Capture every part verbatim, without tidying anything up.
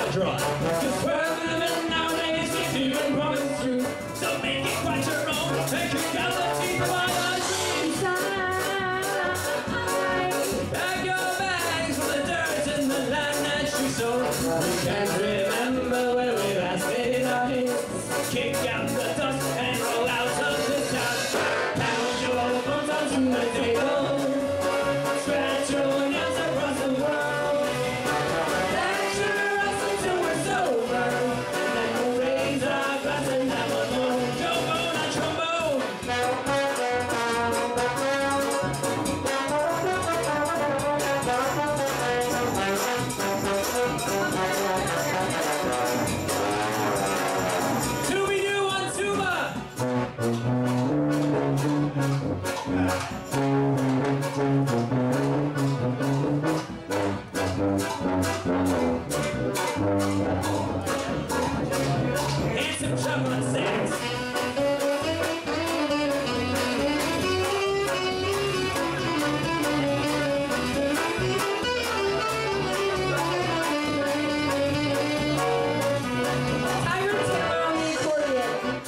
gonna try. Cause we're living nowadays, it's even coming through. So make it quite your own, and kick out the teeth of our dreams. Pack your bags for the dirt in the land that you sowed. We can't remember where we last laid our heads. Kick out the dust and roll out of the town. Pound your bones onto the table. Scratch your nails across the world. Lecture us until we're sober. And then we'll raise our glass and have a more trombone on trombone. And some chocolate sticks. Tiger Taylor on the accordion.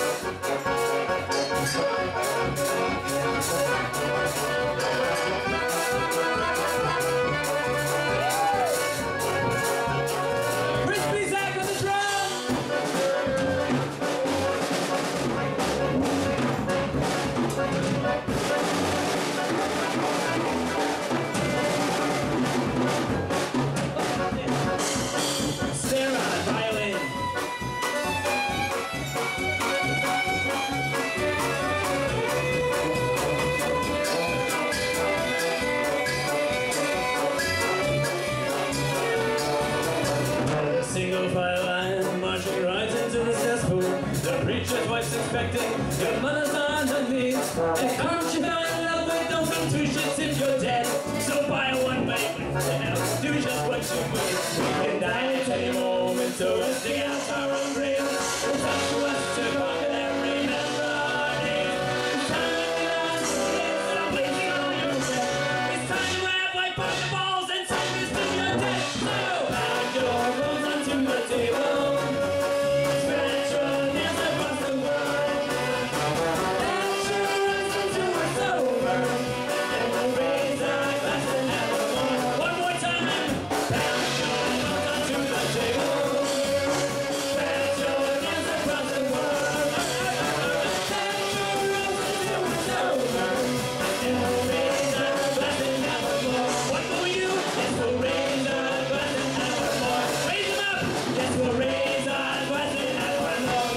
Single file line, marching right into the cesspool. The preacher's wife's expecting, your mother's on her knees. And can't you fall in love with, don't give two shits if you're dead. So buy one baby, and do just what you wish. We can die at any moment, so let's dig out our own grave. It's up to us to conquer and remember our names. It's time to get on to this, stop wasting all your breath. It's time to have like poker balls and send this to your death. So pound your bones onto the table. Scratch your nails across the world. Lecture us until we're sober. And we'll raise our glass and have a more. One more time. Pound your bones onto the table. Scratch your nails across the world. Lecture us until we're sober. And we'll raise our glass and have a more. What will you? Yes, we'll raise our glass and have a more. Raise them up! Yes, we'll raise our glass and have one more.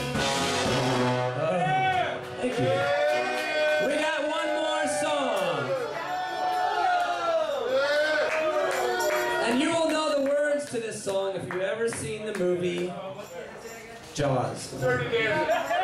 Uh, thank you. We got one more song. And you will know the words to this song if you've ever seen the movie Jaws.